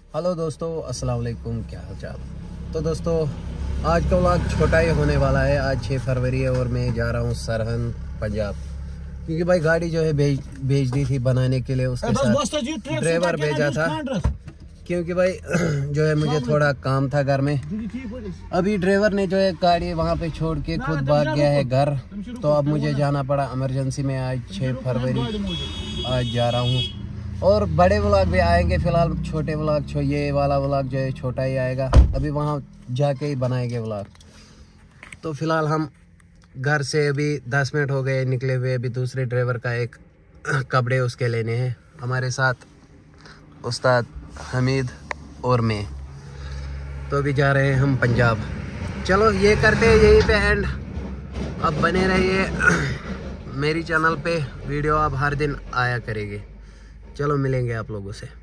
Hello दोस्तों, अस्सलाम वालेकुम। क्या हाल चाल। तो दोस्तों आज का व्लॉग छोटा ही होने वाला है। आज 6 फरवरी है और मैं जा रहा हूँ सरहन पंजाब, क्योंकि भाई गाड़ी जो है भेज दी थी बनाने के लिए। उसके साथ ड्राइवर भेजा था, क्योंकि भाई जो है मुझे थोड़ा काम था घर में। अभी ड्राइवर ने जो है गाड़ी वहाँ पे छोड़ के खुद भाग गया है घर, तो अब मुझे जाना पड़ा इमरजेंसी में। आज 6 फरवरी आज जा रहा हूँ और बड़े व्लॉग भी आएंगे। फिलहाल छोटे व्लॉग, ये वाला व्लॉग जो है छोटा ही आएगा। अभी वहाँ जाके ही बनाएंगे व्लॉग। तो फिलहाल हम घर से अभी 10 मिनट हो गए निकले हुए। अभी दूसरे ड्राइवर का एक कपड़े उसके लेने हैं। हमारे साथ उस्ताद हमीद और मैं। तो अभी जा रहे हैं हम पंजाब। चलो ये करते हैं यहीं पे एंड। अब बने रहिए मेरी चैनल पे, वीडियो अब हर दिन आया करेगी। चलो मिलेंगे आप लोगों से।